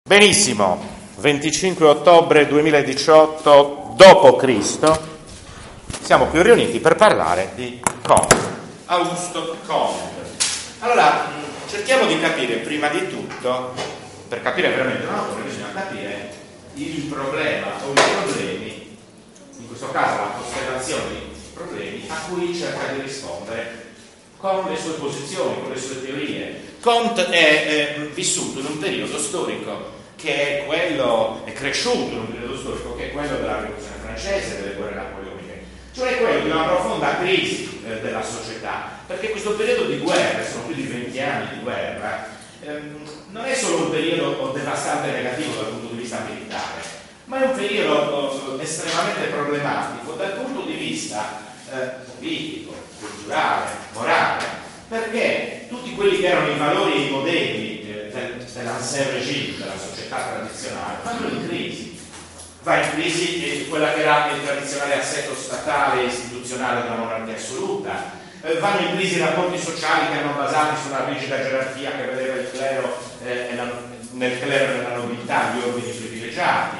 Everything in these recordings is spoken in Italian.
Benissimo, 25 ottobre 2018 d.C. siamo qui riuniti per parlare di Comte, Augusto Comte. Allora, cerchiamo di capire prima di tutto, per capire veramente un autore bisogna capire il problema o i problemi, in questo caso la costellazione di problemi a cui cerca di rispondere con le sue posizioni, con le sue teorie. Comte è vissuto in un periodo storico che è quello, è cresciuto in un periodo storico che è quello della rivoluzione francese e delle guerre napoleoniche, cioè quello di una profonda crisi della società, perché questo periodo di guerra, sono più di 20 anni di guerra, non è solo un periodo devastante e negativo dal punto di vista militare, ma è un periodo estremamente problematico dal punto di vista politico, culturale, morale, perché tutti quelli che erano i valori e i modelli dell'ancien régime, della società tradizionale, vanno in crisi. Va in crisi quella che era il tradizionale assetto statale e istituzionale della monarchia assoluta, vanno in crisi i rapporti sociali che erano basati su una rigida gerarchia che vedeva il clero nel clero e nella nobiltà gli ordini privilegiati.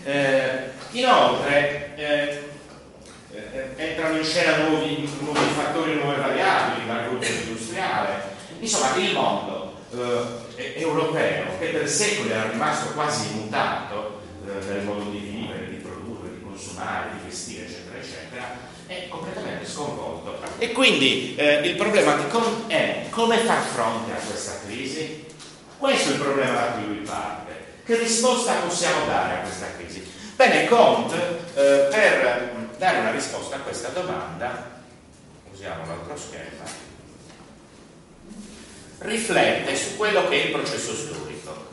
Inoltre entrano in scena nuovi fattori, nuove variabili, la rivoluzione industriale. Insomma, il mondo europeo, che per secoli era rimasto quasi immutato nel modo di vivere, di produrre, di consumare, di vestire, eccetera, eccetera, è completamente sconvolto. E quindi il problema di Comte è come far fronte a questa crisi. Questo è il problema da cui lui parte. Che risposta possiamo dare a questa crisi? Bene, Comte, per dare una risposta a questa domanda, usiamo l'altro schema, riflette su quello che è il processo storico.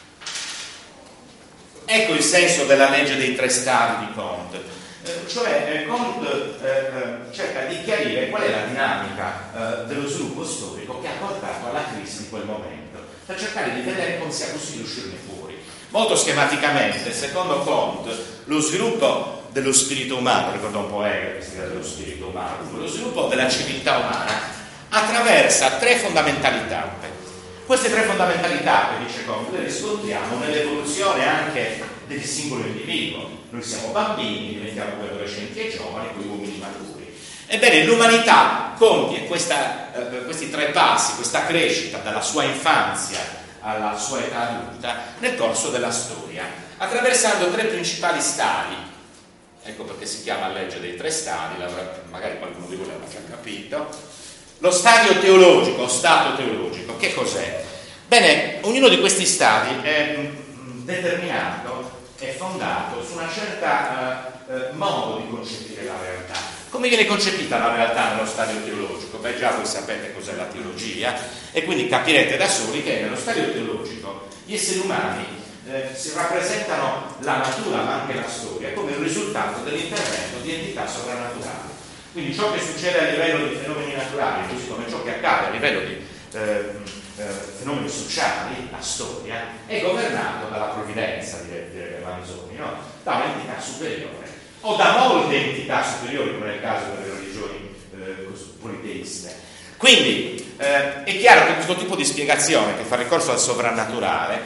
Ecco il senso della legge dei tre stadi di Comte, cioè Comte cerca di chiarire qual è la dinamica dello sviluppo storico che ha portato alla crisi di quel momento, per cercare di vedere come sia possibile uscirne fuori. Molto schematicamente, secondo Comte, lo sviluppo dello spirito umano, ricordo un po' Hegel che si chiama dello spirito umano, lo sviluppo della civiltà umana attraversa tre fondamentalità. Queste tre fondamentalità, che dice Comte, le riscontriamo nell'evoluzione anche del singolo individuo. Noi siamo bambini, diventiamo poi adolescenti e giovani, poi uomini maturi. Ebbene, l'umanità compie questi tre passi, questa crescita dalla sua infanzia alla sua età adulta nel corso della storia, attraversando tre principali stadi. Ecco perché si chiama legge dei tre stadi, magari qualcuno di voi l'ha già capito. Lo stadio teologico, o stato teologico, che cos'è? Bene, ognuno di questi stadi è determinato, è fondato su una certa modo di concepire la realtà. Come viene concepita la realtà nello stadio teologico? Beh, già voi sapete cos'è la teologia e quindi capirete da soli che nello stadio teologico gli esseri umani si rappresentano la natura ma anche la storia come il risultato dell'intervento di entità sovrannaturali. Quindi ciò che succede a livello di fenomeni naturali, così come ciò che accade a livello di fenomeni sociali, la storia, è governato dalla provvidenza, direbbe Manzoni, no? Da un'entità superiore o da molte entità superiori, come nel caso delle religioni politeiste. Quindi è chiaro che questo tipo di spiegazione che fa ricorso al sovrannaturale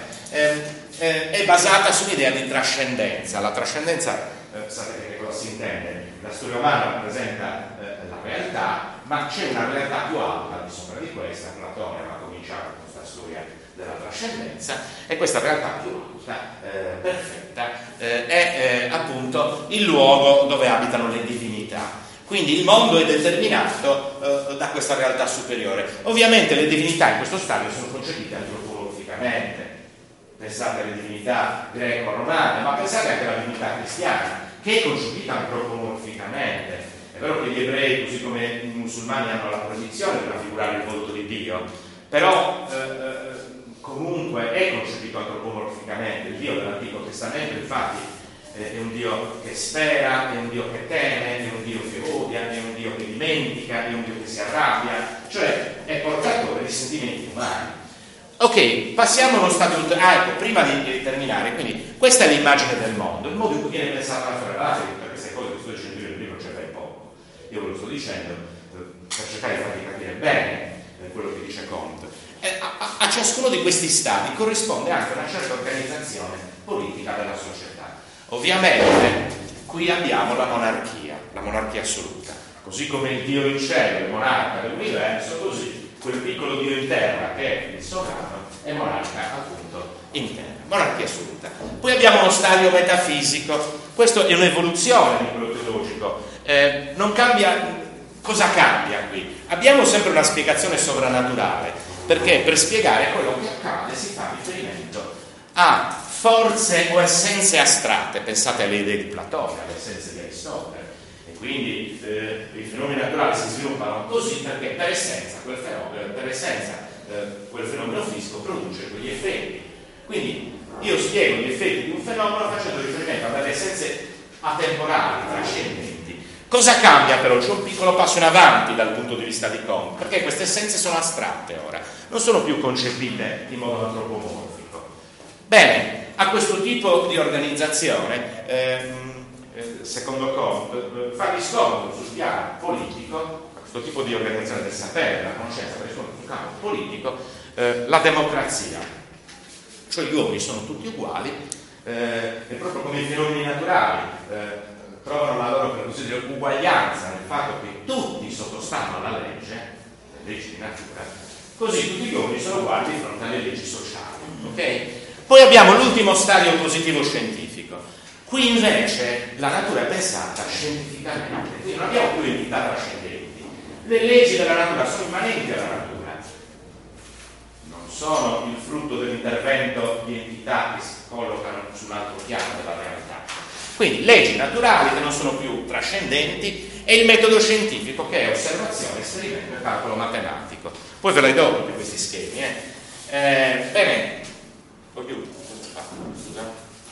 è basata su un'idea di trascendenza. La trascendenza, sapete che cosa si intende? La storia umana rappresenta la realtà, ma c'è una realtà più alta al di sopra di questa. Platone aveva cominciato con questa storia della trascendenza, e questa realtà più alta, perfetta, è appunto il luogo dove abitano le divinità. Quindi il mondo è determinato da questa realtà superiore. Ovviamente le divinità in questo stadio sono concepite antropomorficamente. Pensate alle divinità greco-romane, ma pensate anche alla divinità cristiana, che è concepita antropomorficamente. È vero che gli ebrei, così come i musulmani, hanno la tradizione di raffigurare il volto di Dio, però comunque è concepito antropomorficamente. Il Dio dell'Antico Testamento, infatti, è un Dio che spera, è un Dio che teme, è un Dio che odia, è un Dio che dimentica, è un Dio che si arrabbia, cioè è portatore di sentimenti umani. Ok, passiamo allo stadio. Ecco, prima di terminare, quindi questa è l'immagine del mondo, il modo in cui viene pensata la storia. Tutte queste cose che sto dicendo io prima c'è ben poco, io ve lo sto dicendo per cercare di farvi capire bene quello che dice Comte. A ciascuno di questi stadi corrisponde anche una certa organizzazione politica della società. Ovviamente qui abbiamo la monarchia assoluta. Così come il Dio in cielo è monarca dell'universo, così quel piccolo Dio in terra che è il sovrano è monarca appunto in terra, monarchia assoluta. Poi abbiamo uno stadio metafisico, questo è un'evoluzione di quello teologico, non cambia. Cosa cambia qui? Abbiamo sempre una spiegazione sovrannaturale, perché per spiegare quello che accade si fa riferimento a forze o essenze astratte. Pensate alle idee di Platone, alle essenze di Aristotele. E quindi i fenomeni naturali si sviluppano così perché per essenza quel fenomeno fisico produce quegli effetti. Quindi io spiego gli effetti di un fenomeno facendo riferimento a delle essenze atemporali, trascendenti. Cosa cambia però? C'è un piccolo passo in avanti dal punto di vista di Comte, perché queste essenze sono astratte ora, non sono più concepite in modo antropomorfico. Bene, a questo tipo di organizzazione, secondo Comte, fa riscontro sul piano politico, a questo tipo di organizzazione del sapere, della conoscenza, fa riscontro sul campo politico, la democrazia. Cioè gli uomini sono tutti uguali, e proprio come i fenomeni naturali trovano la loro, per così dire, uguaglianza nel fatto che tutti sottostanno alla legge, le leggi di natura, così tutti gli uomini sono uguali di fronte alle leggi sociali. Okay? Poi abbiamo l'ultimo stadio positivo scientifico. Qui invece la natura è pensata scientificamente, quindi non abbiamo più entità trascendenti. Le leggi della natura sono immanenti alla natura, non sono il frutto dell'intervento di entità che si collocano su un altro piano della realtà. Quindi leggi naturali che non sono più trascendenti e il metodo scientifico che è osservazione, esperimento e calcolo matematico. Poi ve le do tutti questi schemi. Bene, scusa.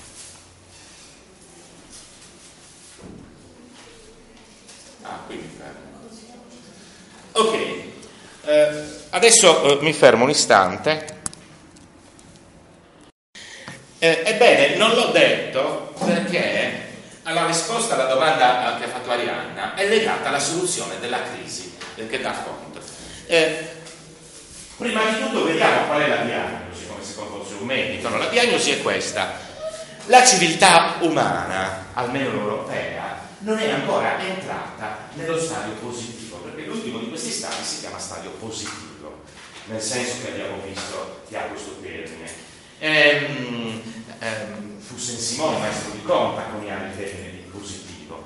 Qui. Ok, adesso mi fermo un istante. Ebbene, non l'ho detto perché la risposta alla domanda che ha fatto Arianna è legata alla soluzione della crisi che dà Comte. Prima di tutto vediamo qual è la diagnosi, come se fosse un medico. No, la diagnosi è questa: la civiltà umana, almeno l'europea, non è ancora entrata nello stadio positivo, perché l'ultimo di questi stadi si chiama stadio positivo, nel senso che abbiamo visto che ha questo termine. Fu Saint-Simon, maestro di Comte, a coniare il termine di positivo.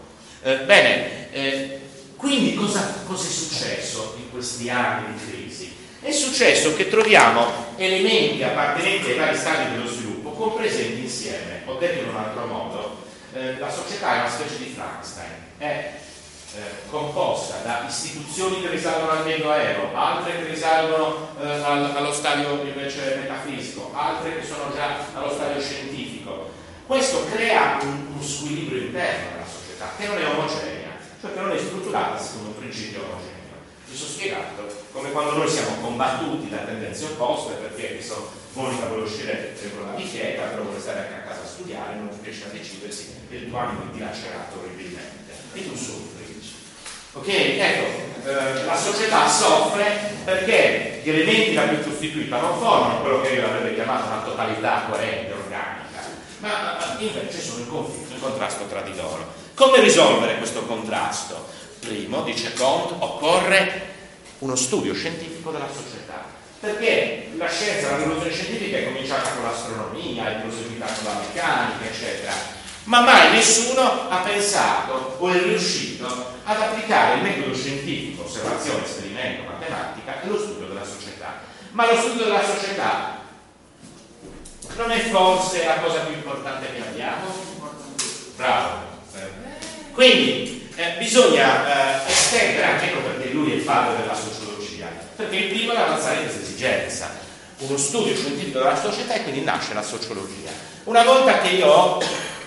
Quindi cosa è successo in questi anni di crisi? È successo che troviamo elementi appartenenti ai vari stadi dello sviluppo compresenti insieme, o detto in un altro modo, la società è una specie di Frankenstein, è composta da istituzioni che risalgono al Medioevo, altre che risalgono allo stadio invece metafisico, altre che sono già allo stadio scientifico. Questo crea uno squilibrio interno della società che non è omogenea, cioè che non è strutturata secondo un principio omogeneo. Vi sono spiegato come quando noi siamo combattuti da tendenze opposte, perché Monica vuole uscire dentro la dieta, però vuole stare anche a casa a studiare, non riesce a decidersi e il tuo animo è dilacerato orribilmente e tu soffri. Ok, ecco, la società soffre perché gli elementi da cui è costituita non formano quello che io avrei chiamato una totalità coerente, organica, ma invece sono in conflitto, in contrasto tra di loro. Come risolvere questo contrasto? Primo, dice Comte, occorre uno studio scientifico della società, perché la scienza, la rivoluzione scientifica è cominciata con l'astronomia, è proseguita con la meccanica, eccetera. Ma mai nessuno ha pensato o è riuscito ad applicare il metodo scientifico, osservazione, esperimento, matematica, allo studio della società. Ma lo studio della società non è forse la cosa più importante che abbiamo? Bravo. Quindi bisogna estendere, anche perché lui è il padre della sociologia, perché il primo è avanzare questa esigenza, uno studio scientifico della società, e quindi nasce la sociologia. Una volta che io ho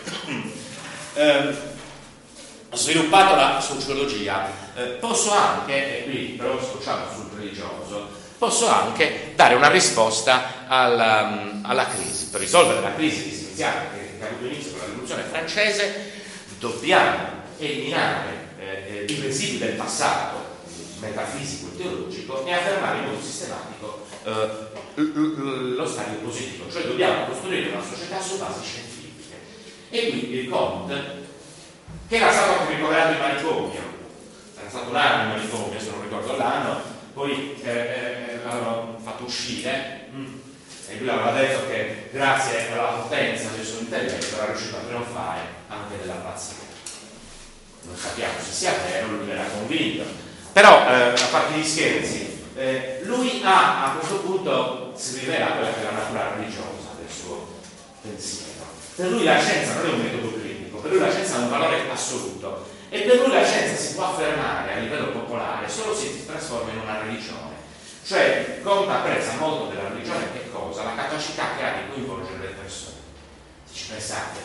sviluppato la sociologia, posso anche, e qui però scocciamo sul religioso, posso anche dare una risposta alla crisi. Per risolvere la crisi esistenziale che ha avuto inizio con la rivoluzione francese, dobbiamo eliminare i residui del passato metafisico e teologico e affermare in modo sistematico lo stadio positivo, cioè dobbiamo costruire una società su basi scientifiche. E quindi il Comte, che era stato anche ricoverato in manicomio, era stato un anno in manicomio, se non ricordo l'anno, poi l'avevano fatto uscire e lui aveva detto che grazie alla potenza del suo intelletto era riuscito a trionfare anche della pazzia. Non sappiamo se sia vero, lui era convinto, però a parte gli scherzi, lui a questo punto si rivela quella che è la natura religiosa del suo pensiero. Per lui la scienza non è un metodo critico, per lui la scienza ha un valore assoluto e per lui la scienza si può affermare a livello popolare solo se si trasforma in una religione. Cioè Comte apprezza molto della religione che cosa? La capacità che ha di coinvolgere le persone. Se ci pensate,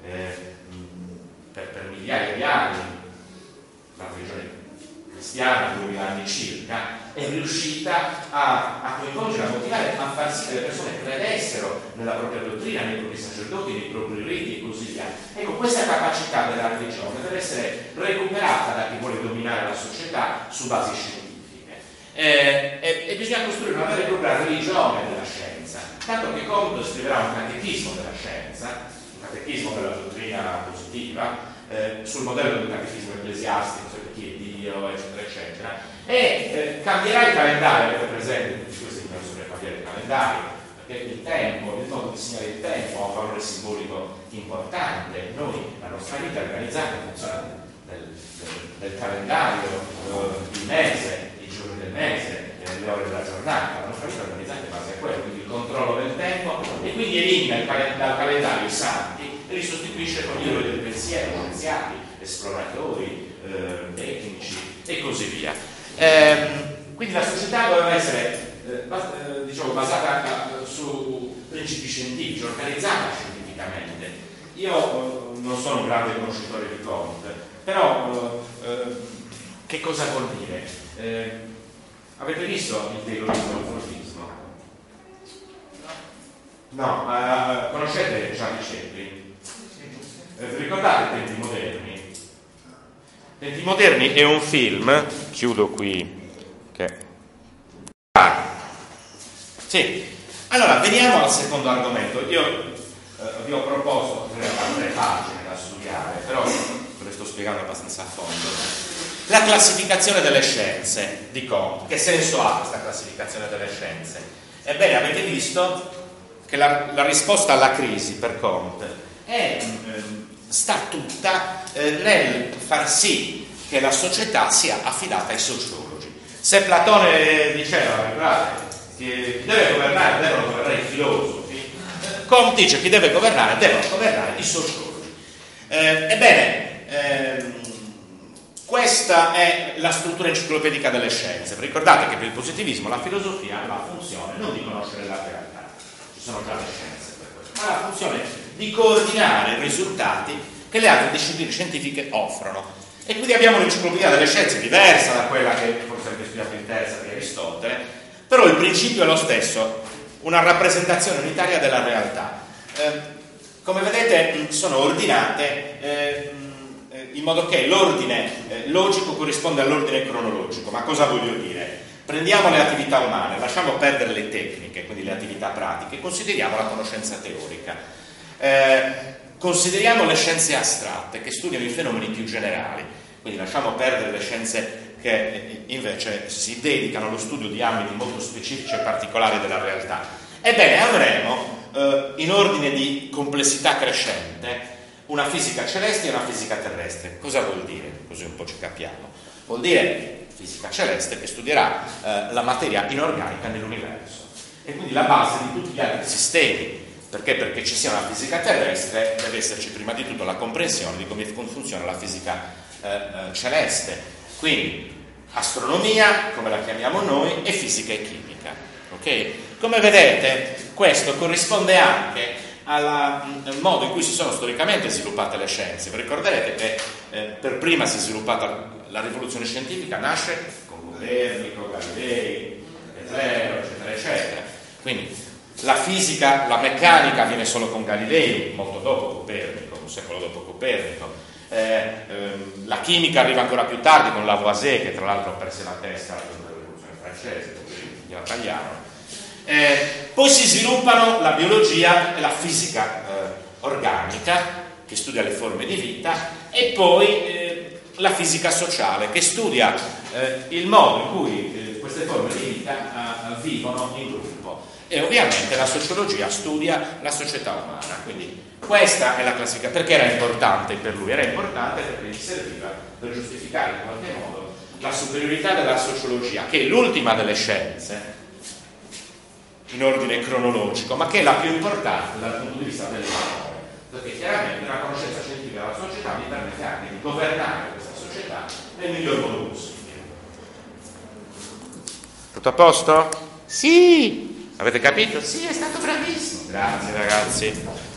per migliaia di anni la religione cristiana, 2000 anni circa, è riuscita a coinvolgere, a motivare, a far sì che le persone credessero nella propria dottrina, nei propri sacerdoti, nei propri riti e così via. Ecco, questa capacità della religione deve essere recuperata da chi vuole dominare la società su basi scientifiche. E bisogna costruire una vera e propria religione della scienza, tanto che Comte scriverà un catechismo della scienza, un catechismo della dottrina positiva, sul modello del catechismo ecclesiastico, cioè chi è Dio, eccetera, eccetera, e cambierà il calendario. Avete presente tutti questi bisogna cambiare il calendario, perché il tempo, il modo di segnare il tempo ha un valore simbolico importante. Noi, la nostra vita è organizzata in funzione del calendario, il mese, i giorni del mese, le ore della giornata. La nostra vita è organizzata in base a quello, quindi il controllo del tempo, e quindi elimina dal calendario i santi e li sostituisce con gli eroi del pensiero, scienziati, esploratori, tecnici e così via. Quindi la società doveva essere basata su principi scientifici, organizzata scientificamente. Io non sono un grande conoscitore di Comte, però che cosa vuol dire? Avete visto il taylorismo e il fordismo? No, conoscete Charlie Chaplin? Ricordate Tempi Moderni? Tempi Moderni è un film, chiudo qui, che... Sì, allora veniamo al secondo argomento. Io vi ho proposto 3 pagine da studiare, però ve le sto spiegando abbastanza a fondo. La classificazione delle scienze di Comte. Che senso ha questa classificazione delle scienze? Ebbene, avete visto che la risposta alla crisi per Comte sta tutta nel far sì che la società sia affidata ai sociologi. Se Platone diceva, guardate, chi deve governare devono governare i filosofi, Comte dice chi deve governare devono governare i sociologi. Questa è la struttura enciclopedica delle scienze. Ricordate che per il positivismo la filosofia ha la funzione non di conoscere la realtà, ci sono già le scienze per questo, ma la funzione di coordinare i risultati che le altre discipline scientifiche offrono. E quindi abbiamo l'enciclopedia delle scienze, diversa da quella che forse avete studiato in terza di Aristotele, però il principio è lo stesso, una rappresentazione unitaria della realtà. Come vedete sono ordinate in modo che l'ordine logico corrisponde all'ordine cronologico. Ma cosa voglio dire? Prendiamo le attività umane, lasciamo perdere le tecniche, quindi le attività pratiche, consideriamo la conoscenza teorica, consideriamo le scienze astratte che studiano i fenomeni più generali, quindi lasciamo perdere le scienze che invece si dedicano allo studio di ambiti molto specifici e particolari della realtà. Ebbene, avremo in ordine di complessità crescente una fisica celeste e una fisica terrestre. Cosa vuol dire? Così un po' ci capiamo. Vuol dire fisica celeste che studierà la materia inorganica nell'universo e quindi la base di tutti gli altri sistemi. Perché? Perché ci sia una fisica terrestre deve esserci prima di tutto la comprensione di come funziona la fisica celeste. Quindi astronomia, come la chiamiamo noi, e fisica e chimica. Ok? Come vedete, questo corrisponde anche al modo in cui si sono storicamente sviluppate le scienze. Vi ricorderete che per prima si è sviluppata la rivoluzione scientifica, nasce con Copernico, Galilei, Ecclero, eccetera, eccetera. Quindi la fisica, la meccanica viene solo con Galilei, molto dopo Copernico, un secolo dopo Copernico. La chimica arriva ancora più tardi con Lavoisier, che tra l'altro perse la testa alla rivoluzione francese, quindi gliela tagliarono. Poi si sviluppano la biologia e la fisica organica, che studia le forme di vita, e poi la fisica sociale, che studia il modo in cui queste forme di vita vivono in gruppo. E ovviamente la sociologia studia la società umana. Quindi questa è la classifica. Perché era importante per lui? Era importante perché gli serviva per giustificare in qualche modo la superiorità della sociologia, che è l'ultima delle scienze in ordine cronologico, ma che è la più importante dal punto di vista dell'uomo, perché chiaramente una conoscenza scientifica della società mi permette anche di governare questa società nel miglior modo possibile. Tutto a posto? Sì! Avete capito? Sì, è stato bravissimo. Grazie ragazzi.